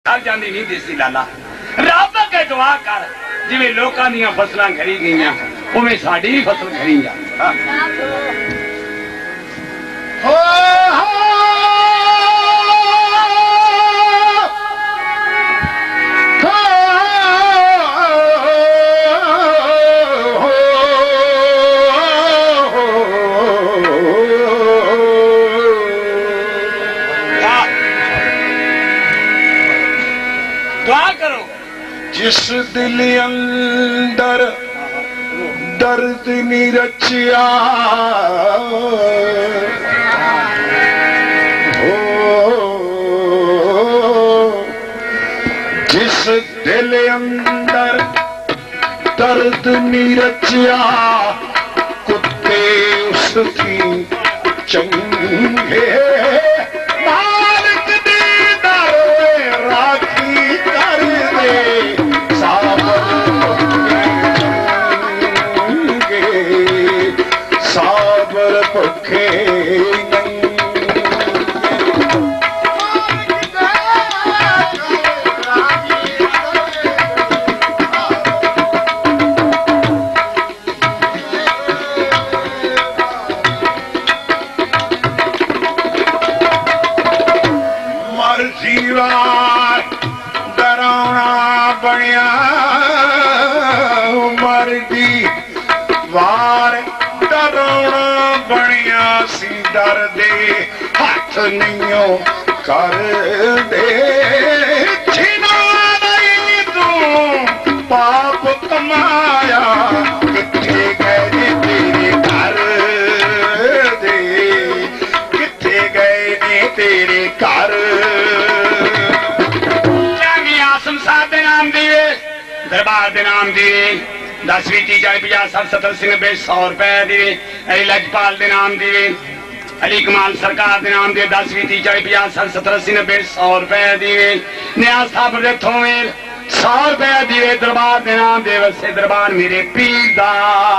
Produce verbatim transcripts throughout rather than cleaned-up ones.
थक जाती नहीं दिसती लाला। रब अगे दुआ कर जिवें लोकां दीयां फसलां घरी गईयां उवें साडी भी फसल घरी जा। जिस दिल अंदर दर्द नहीं रचिया हो, जिस दिल अंदर दर्द नहीं रचिया कुत्ते उसकी चंगे मालिक दी दर राखी कर दे साबर पखे मर्जी वार डरावना बनिया मर्जी वार डरावना बनिया सी डर दे हाथ नहीं कर दे छिना नहीं तू पाप कमाया किथे गए तेरे घर दे किथे गए ने तेरे घर चंगी आसम साहब दे नाम दिए दरबार दे नाम दिए दसवीं तीजा पचास साठ सत्तर सिंह बे सौ रुपए दिए अली लजपाल दे नाम दिए अली कमाल सरकार दे नाम दिए दसवीं तीजा पचास साठ सत्तर सिंह बे सौ रुपए दिए न्याज साहब दे थोवेल सौ रुपए दिए दरबार दे नाम दे वसे दरबार मेरे पीर दा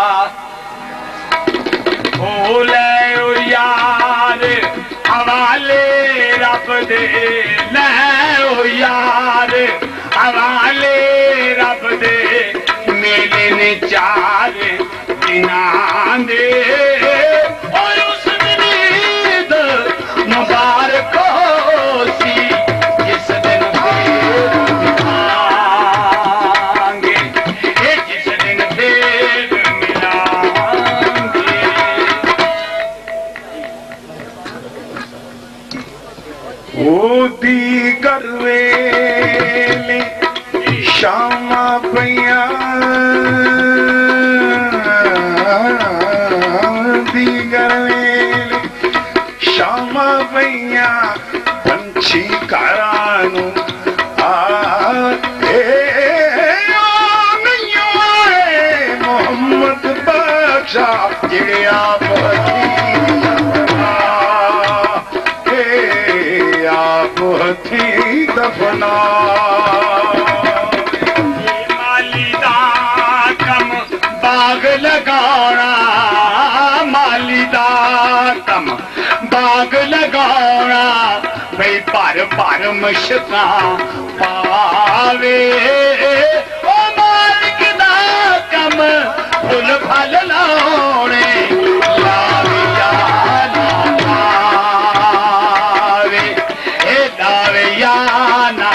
ओ ले ओ यार हवाले रब दे ले ओ यार हवाले रब दे मेले ने चार दिना दे और उस दिन ईद मुबारक हो सी जिस दिन मिलांगे जिस दिन फिर मिलांगे ओ दी करवेले शामा पैया दी गरवेले शामा पैया पंछी कारानू आ मोहम्मद बख्शा जेड़े आप आप हथी दफना बाग लगाना माली दा कम बाग लगाना भाई भर भर मुश्का पावे ओ मालिक दा कम फुल फल लाने लावे या ना लावे ए लावे या ना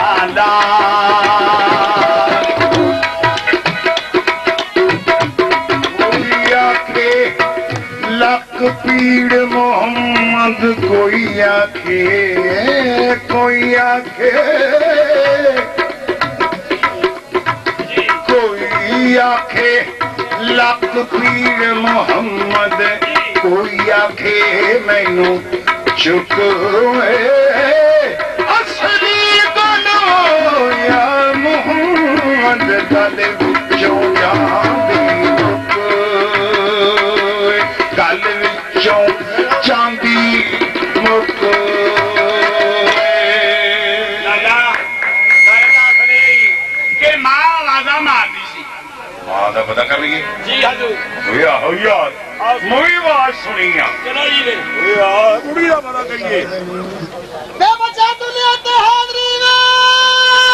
लक पीड़ मोहम्मद कोई आखे कोई आखे कोई आखे लक पीड़ मोहम्मद कोई आखे मैनू चुक असली गलो या मोहम्मद गल विचों जांदी गल विचों चांदी मुक लाला के मां आवाजा मारती सी मां दा पता कर लिए जी हजूर होया होया मूवी आवाज सुनी आ चलो जी यार कुड़ी दा पता करिए बे बचा दुनिया ते हाजरी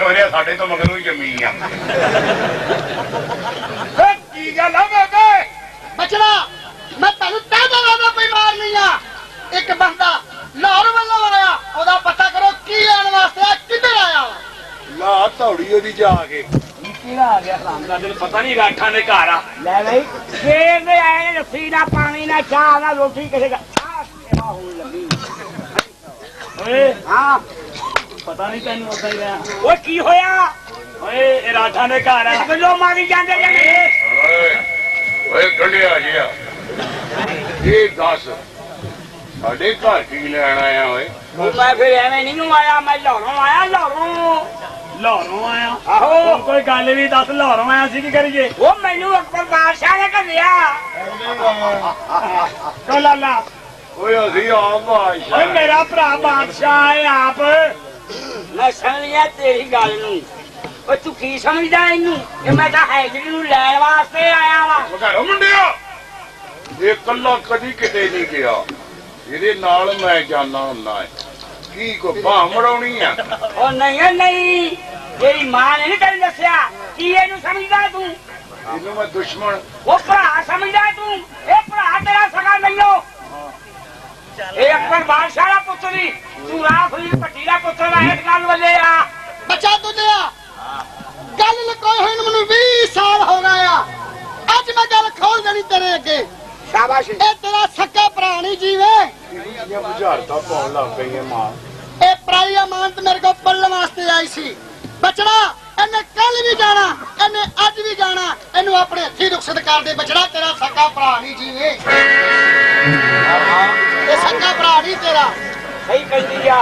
हो रहा साढ़े तो मगरों ही जमी आ की गल है बेबे बचना मैं तेन कहता रहता कोई मार नहीं आ एक बंदा लाहौर वालों आया ओदा पता करो की लेने वास्ते किधर आया ला धौड़ी ओदी जाके किहड़ा आ गया हराम दा तेन पता नहीं राठा ने घर आ ले भाई शेर दे आए रस्सी ना पानी ना चाह ना रोटी किसे का सेवा होने लगी ओए हां पता नहीं तेन उदा ही रहा ओए की होया ओए ए राठा ने घर आ किलो मारी जांदे ओए ओए गंढिया जिया ये दस साडे घर की लेना आया ओए मैं फिर एवं नहीं आया मैं लाहौरों आया लाहौरों लाहौरों आया आहो कोई गल भी दस लाहौरों आया सी की करिए वो मैनू अकबर बादशाह ने घल्लिया तो लाला ओए असी आप बादशाह ओए मेरा भरा बादशाह है आप मैं समझ लिया तेरी गल नू ओए तू की समझदा इनू कि मैं तां हैजरी नू लैण वास्ते आया वा घरों मुंडिया ये कल्ला कदी किते नहीं गया ਇਹਦੇ ਨਾਲ ਮੈਂ ਜਾਣਾ ਹੁੰਦਾ ਹੈ ਕੀ ਕੋ ਬਾਹ ਮੜਾਉਣੀ ਆ ਉਹ ਨਹੀਂ ਨਹੀਂ ਤੇਰੀ ਮਾਂ ਨੇ ਨਹੀਂ ਤੈਨੂੰ ਦੱਸਿਆ ਕੀ ਇਹਨੂੰ ਸਮਝਦਾ ਤੂੰ ਇਹਨੂੰ ਮੈਂ ਦੁਸ਼ਮਣ ਉਹ ਭਰਾ ਸਮਝਦਾ ਤੂੰ ਇਹ ਭਰਾ ਤੇਰਾ ਸਗਾ ਨਹੀਂ ਹੋ ਇਹ ਅਕਬਰ ਬਾਦਸ਼ਾਹ ਦਾ ਪੁੱਤਰ ਨਹੀਂ ਤੂੰ ਰਾਹ ਫਰੀਦ ਭੱਟੀ ਦਾ ਪੁੱਤਰ ਆ ਇਸ ਗੱਲ ਵੱਲੇ ਆ बचा तुझे गल लकोई हुई मैनू बीस साल हो गए अज मैं गल खोल देनी तेरे अगे शाबाश ए तेरा सक्का भरा नहीं जीवे ਇਹ ਬੁਝਾਰਤਾਂ ਪਾਉਣ ਲੱਗ ਪਈ ਹੈ ਮਾਂ ए पराई अमानत मेरे को पलने वास्ते आई सी बचड़ा इन्हें कल भी जाना इन्हें अज भी जाना इन्हू अपने हथी रुखसत कर दे बचड़ा तेरा सक्का भरा नहीं जीवे ए सक्का भरा नहीं तेरा सही कह दिया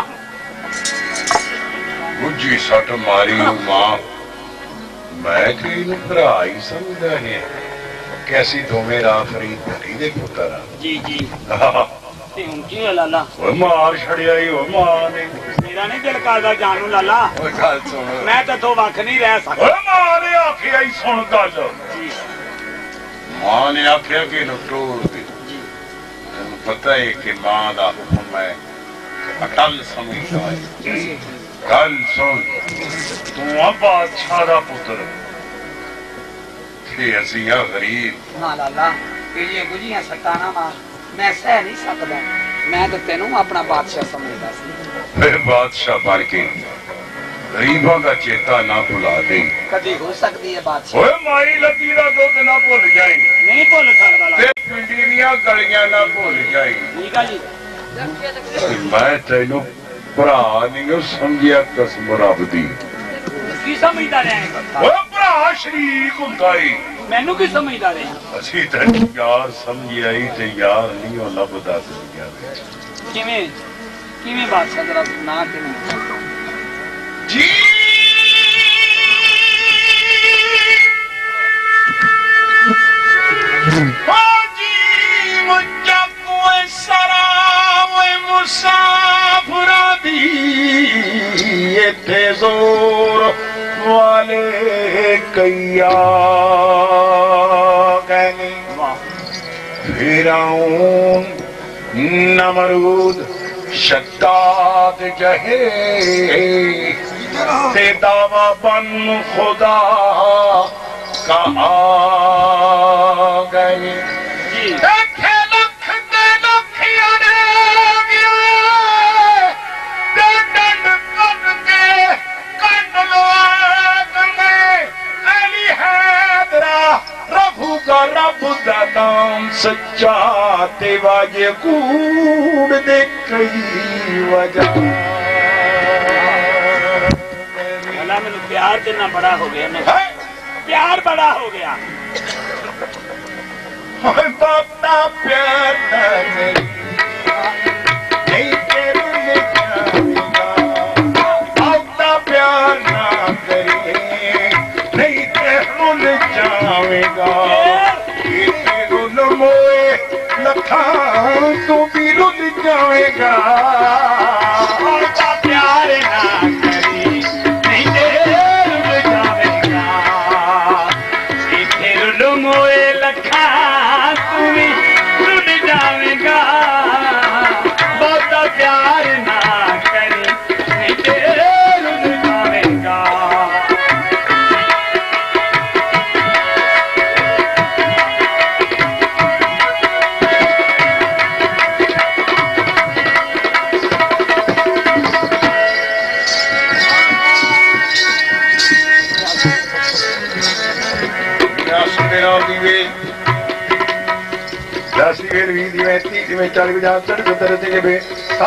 ਬੁੱਝੀ ਸੱਟ ਮਾਰੀ ਨੂੰ ਮਾਂ ਮੈਂ ਕਿ ਇਹਨੂੰ ਭਰਾ ਹੀ ਸਮਝਦਾ ਹੈ ਕੈਸੀ ਦੋਵੇਂ ਰਾਹ ਫਰੀਦ ਭੱਟੀ ਦੇ ਪੁੱਤਰ ਆ ਜੀ ਜੀ ਤੇ ਹੁਣ ਕੀ ਹੋਇਆ ਲਾਲਾ ਓਏ ਮਾਰ ਛੜਿਆ ਹੀ ਓ ਮਾਂ ਨੇ ਮੇਰਾ ਨਹੀਂ ਦਿਲ ਕਰਦਾ ਜਾਣ ਨੂੰ ਲਾਲਾ ਓਏ ਗੱਲ ਸੁਣ ਮੈਂ ਤਾਂ ਤੋਂ ਵੱਖ ਨਹੀਂ ਰਹਿ ਸਕਦਾ ਓਏ ਮਾਂ ਨੇ ਆਖਿਆ ਹੀ ਸੁਣ ਗੱਲ ਜੀ ਮਾਂ ਨੇ ਆਖਿਆ ਕਿ ਇਹਨੂੰ ਟੋਲ ਦੇ ਜੀ ਤੈਨੂੰ ਪਤਾ ਹੈ ਕਿ ਮਾਂ ਦਾ ਹੁਕਮ ਹੈ ਅਟਲ ਸਮਝਦਾ ਹੈ ਗੱਲ ਸੁਣ ਤੂੰ ਆ ਬਾਦਸ਼ਾਹ ਦਾ ਪੁੱਤਰ ਤੇ ਅਸੀਂ ਆ ਗਰੀਬ ਨਾ ਲਾਲਾ ਇਹਦੀਆਂ ਗੁਝੀਆਂ ਸਤਾਨਾ ਮਾਂ ਮੈਂ ਸਹਿ ਨਹੀਂ ਸਕਦਾ ਮੈਂ ਤਾਂ ਤੈਨੂੰ ਆਪਣਾ ਬਾਦਸ਼ਾਹ ਸਮਝਦਾ ਸੀ ਫਿਰ ਬਾਦਸ਼ਾਹ ਬਣ ਕੇ ਗਰੀਬਾਂ ਦਾ ਚੇਤਾ ਨਾ ਭੁਲਾ ਦੇ ਕਦੀ ਹੋ ਸਕਦੀ ਹੈ ਬਾਦਸ਼ਾਹ ਓਏ ਮਾਈ ਲੱਗੀ ਦਾ ਦੁੱਧ ਨਾ ਭੁੱਲ ਜਾਈ ਨਹੀਂ ਭੁੱਲ ਸਕਦਾ ਲਾਲਾ ਤੇ ਪਿੰਡੀ ਦੀਆਂ ਗਲੀਆਂ ਨਾ ਭੁੱਲ ਜਾਈ ਠੀਕ ਆ ਜੀ ਮੈਂ ਤੈਨੂੰ ਭਰਾ ਨਹੀਂ ਸਮਝਿਆ ਕਸਮ ਰੱਬ ਦੀ ਕੀ ਸਮਝਦਾ ਰਿਹਾ ਓਏ ਭਰਾ ਸ਼ਰੀਕ ਹੁੰਦਾ ਈ ਮੈਨੂੰ ਕੀ ਸਮਝਦਾ ਰਿਹਾ ਅਸੀਂ ਤੈਨੂੰ ਯਾਰ ਸਮਝਿਆ ਈ ਤੇ ਯਾਰ ਨਹੀਂ ਉਹ ਲੱਭਦਾ ਦੁਨੀਆ ਵਿੱਚ ਕਿਵੇਂ ਕਿਵੇਂ ਬਾਦਸ਼ਾਹ ਜਰਾ ਨਾ ਕਿਵੇਂ ਜੀ ਹਾਜੀ ਮੁੱਚਾ ਕੋਏ ਸਰਾ ਓਏ ਮੁਸਾਫਰਾਂ ਦੀ ਇੱਥੇ ਜ਼ੋਰ ਵਾਲੇ ਕਈਆ ਕਹਿੰਦੇ ਫਿਰਾਉਨ ਨਮਰੂਦ शद्दाद जहे ते दावा बन खुदा का आ गए देखे लख दे लखिया ने गिरे ते डंड कन के कंड लवा गए अली हैदरा रघु का रब दा नाम सच्चा ते वाजे कूड़ दे कई वजह अल्लाह मैंने प्यार देना बड़ा हो गया मैं प्यार बड़ा हो गया बापा प्यार नहीं तेरू लिखा बापा प्यार ना करे नहीं तेरू लिख जावेगा मोए लखा तू भी रुल जाएगा प्यार ना करी नहीं रुल जाएगा रुल मोए लखा तू भी रुल जाएगा बहुत प्यार ना करी नहीं रुल जाएगा दस वेल भी दिवे तीस में चालीस पचास सठ सत्तर अस्सी नब्बे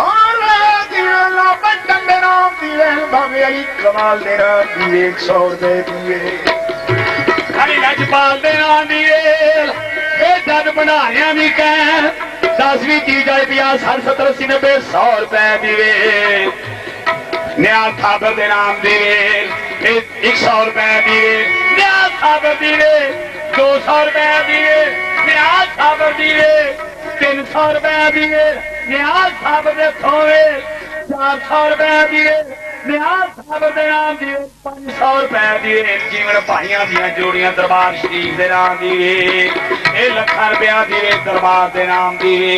बाबे अली कमाल दे नाम दिए एक सौ रुपए दिए अली लजपाल दे नाम दिए जद बनाया भी कह दस भी तीस चालीस पचास साठ सत्तर अस्सी नब्बे सौ रुपए दिए न्याज थापर दे नाम दिए एक सौ रुपए दिए न्याज थापर दिए दो सौ रुपए दिए न्याज थापर दिए तीन सौ रुपए दिए न्याज थापर दे थोवे चार सौ रुपए दिए न्याज थापर दे नाम दिए पांच सौ रुपए दिए जीवन भाइयों दियां जोड़ियां दरबार शरीफ दे नाम दिए ये लखा रुपया दिए दरबार दे नाम दिए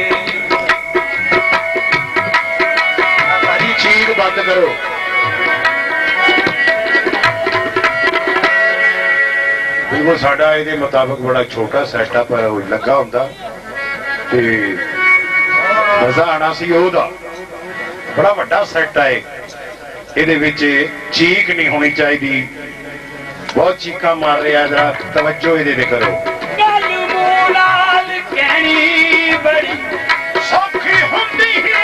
चीज बंद करो बिल्कुल साडा इहदे मुताबिक बड़ा छोटा सैटअप लगा हुंदा ते मजा आना सी ओहदा बड़ा वड्डा सैट है इहदे विच चीक नहीं होनी चाहिए बहुत चीका मार रहा जरा तवज्जो इहदे ते करो गल मोलाल कहनी बड़ी सौखी हुंदी है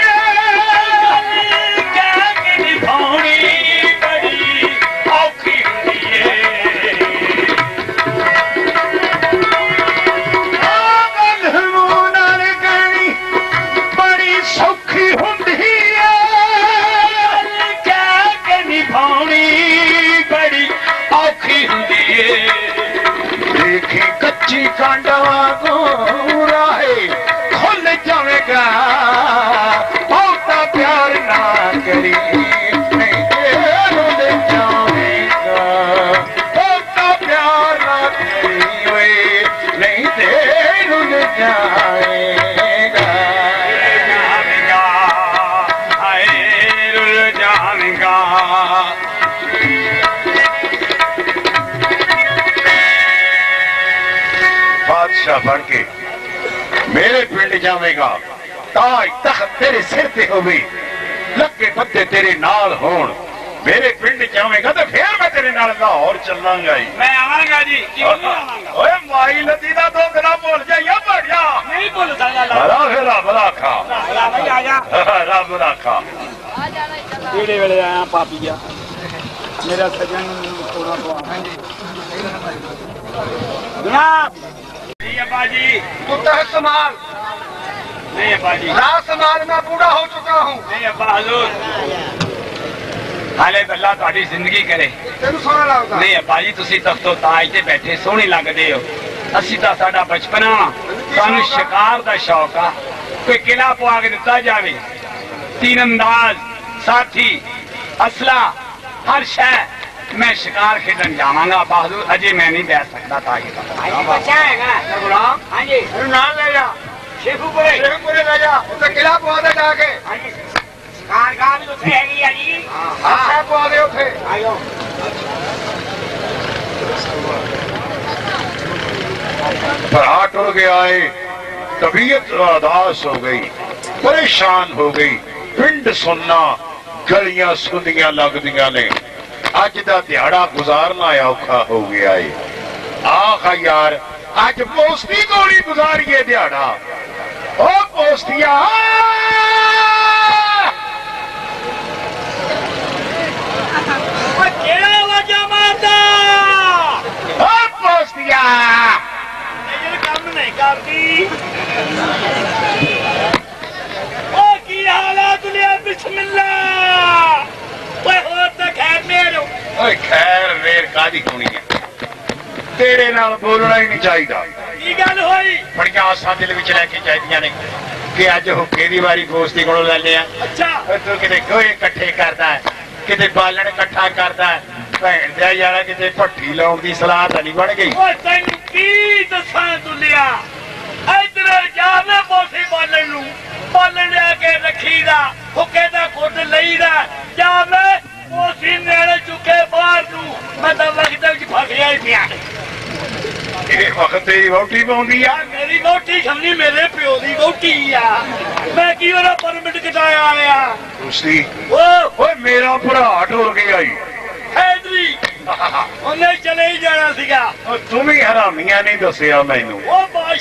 कच्ची कांडवा को राहे खुल जाएगा बहुता प्यार ना करी नहीं रुल जाएगा बहुता प्यार ना करी वे नहीं ते रुल जाएगा आए रुल जाएगा बादशाह बन के मेरे पिंड जावेगा ताज तख्त तेरे सिर ते होवे लगे पत्ते तेरे नाल होण मेरे पिंड जावेगा तो फिर मैं तेरे नाल लाहौर चलांगा ही मैं आवांगा जी क्यों नहीं आवांगा ओए माई लदी दा तो गला भूल जाइया बढ़िया नहीं भूल सकदा अरे फिर रब राखा भाई आ जा रब राखा कीड़े वेले आया पापीया मेरा सजन थोड़ा तो हां जी जनाब नहीं अब्बा जी कुत्ता है संभाल नहीं अब्बा जी ना संभाल मैं बूढ़ा हो चुका हूँ नहीं अब्बा हजूर हाले अल्लाह ਤੁਹਾਡੀ ਜ਼ਿੰਦਗੀ ਕਰੇ तेन सोना लगता नहीं अब्बा जी तुसी तख्तो ताज ते बैठे सोहने लगदे हो ਅਸੀਂ ਤਾਂ ਸਾਡਾ ਬਚਪਨਾ ਸਾਨੂੰ शिकार ਦਾ शौक आ कोई किला पवा के दिता जावे तीरंदाज साथी असला हर शय मैं शिकार खेलन जावांगा बहादुर अजय मैं नहीं बैठ सकता था ये बच्चा है गुलाम हाँ जी नाम ले जा शेखुपुरे शेखुपुरे ले जा उसे किला पवा दे जाके हाँ जी शिकार गांव में उसे है जी हाँ हाँ पवा दे उसे आयो भरा टुर गया है तबीयत उदास हो गई परेशान हो गई पिंड सुनना गलियां सुंदियां लगदियां ने अज दा दिहाड़ा गुजारना औखा हो गया है आख यार अज पोस्ती गोली गुजारिए दिहाड़ा ओ पोस्तिया पोस्तिया काम नहीं करती ओ की हालात लिया बिस्मिल्लाह ओए हो तो खैर मेरो ओए खैर वेर कादी होनी है तेरे नाल बोलना ही नहीं चाहिए की गल होई बड़ियां आसां दिल विच लेके चाहिदियां ने कि अज हुक्के दी वारी पोस्ती कोलों ले लिया अच्छा तू किते गोहे इकट्ठे करदा है किते बालन इकट्ठा करदा है भैन दे यारा किते भट्ठी लाउण दी सलाह तां नहीं बन गई ओ तैनू की दसां दुलिया इधर जावे पोसी बालन नू बालन लेके रखीदा हुक्के दा घुट लईदा जावे पोसी नेड़े चुके बाहर नू मैं तां वक्त विच फसिया ही पिया ये वक्त तेरी वोटी पाउंदी आ मेरी वोटी समझी मेरे प्यो दी वोटी आ मैं की ओदा परमिट कटाया आया उसदी ओ ओए मेरा भरा टुर गया ही हैदरी ਉਹਨੇ ਚਲੇ ਹੀ ਜਾਣਾ ਸੀਗਾ ਤੂੰ ਵੀ ਹਰਾਮੀਆਂ ਨਹੀਂ ਦੱਸਿਆ ਮੈਨੂੰ ਉਹ ਬਾਦਸ਼ਾਹ ਦਾ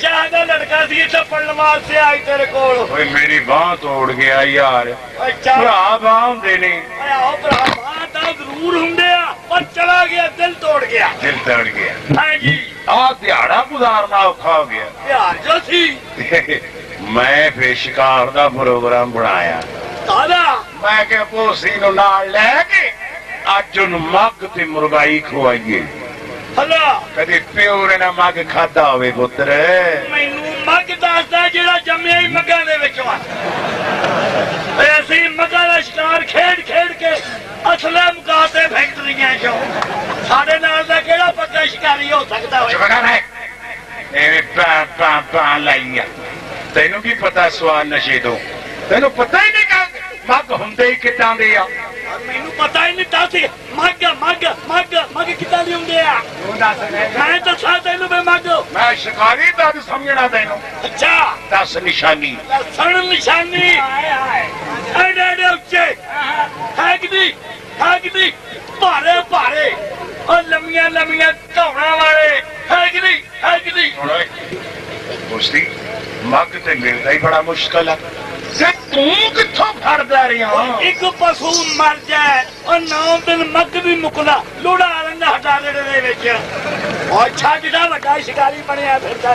लड़का सी इत्थे पढ़न वास्ते आई तेरे कोल ओए मेरी बांह तोड़ गया यार अच्छा भरा बांह हुंदे ने आओ भरा बांह तां जरूर हुंदे आ पर चला गया दिल तोड़ गया दिल तोड़ गया हां जी आ दिहाड़ा गुजारना औखा हो गया यार जो सी मैं फिर शिकार दा प्रोग्राम बनाया दादा मैं क्या भोसी नूं नाल लैके अज उन्हें मग ते मुर्गाई खवाइए हला कदे प्यो ने ना मग खादा होवे पुत्र मैनू मग दसदा जेड़ा जम्मिया ही मग्गां दे विचों आ ऐसी मग्गां दा शिकार खेड खेड के असले मुकाते फैक्ट्रियां चों साडे नाल दा केड़ा पक्का शिकारी हो सकदा होए चुप कर ए पा पा पा लाइया तेनू की पता स्वाद नशे तो तेनू पता ही नहीं का मग हुंदे ही किदां दे आ मैनू पता ही नहीं दस मग मग मग मग किदां दी हुंदे आ मैं दसा तैनू बे मग मैं शिकारी दस समझना तेनू अच्छा दस निशानी लसन निशानी एडे एडे उच्चे है कि नहीं है कि नहीं भारे भारे और लम्बिया लम्बिया धौना वाले है कि नहीं है कि नहीं उसकी मग ते मिलता ही बड़ा मुश्किल है तू किथों फड़दा रहा एक पशु मर जाए और नौ दिन मग भी मुकदा लुड़ा रंगा हटा देने दे विच और छाड़ा वड्डा शिकारी बनया फिरदा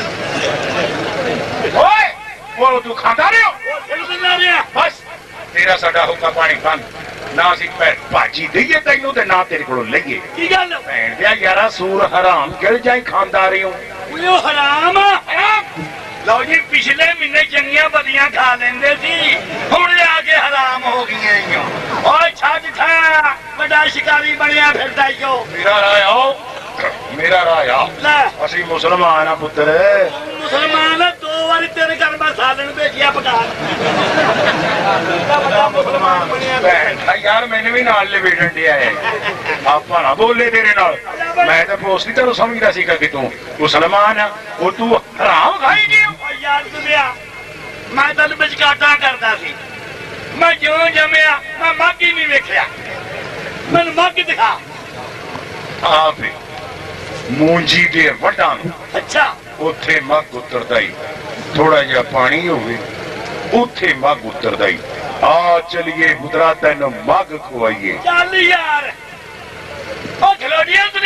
ओए वो तू खाता रहे हो वो फिरदा रहा बस तेरा साडा हुक्का पानी बंद ना सी पैर भाजी दईए तैनू ते ना तेरे कोलों लईए की गल भैन दिया यारा सूर हराम किल जाई खांदा रही हूं वो हराम हराम लो जी पिछले महीने चंगियां बदियां खा लेंदे सी हुण आके हराम हो गईयां ओए छੱਡ था बड़ा शिकारी बनया फिरदा ईओ मेरा राय आओ मेरा राय आओ ले असी मुसलमान आ पुत्र मुसलमान दो बारी तेरे घर में सालन भेजिया पका मुसलमान बनया भैन यार मैंने भी नाल लपेटन दिया है आपा ना बोले तेरे नाल मैं तो पोस्टी तेन समझदा सीगा कि तू मुसलमान है और तू हराम खाई गया यार दुनिया मैं तेन विचकाटा करदा सी मैं जो जमया मैं मग ही नहीं वेखिया मैनू मग दिखा आप मूंजी दे वड्डां अच्छा उत्थे मग उतरदा ही थोड़ा जिहा पानी होवे उत्थे मग उतरदा ही आ चलिए पुत्रा तेन मग खवाइए चल यार ओ खलोड़िया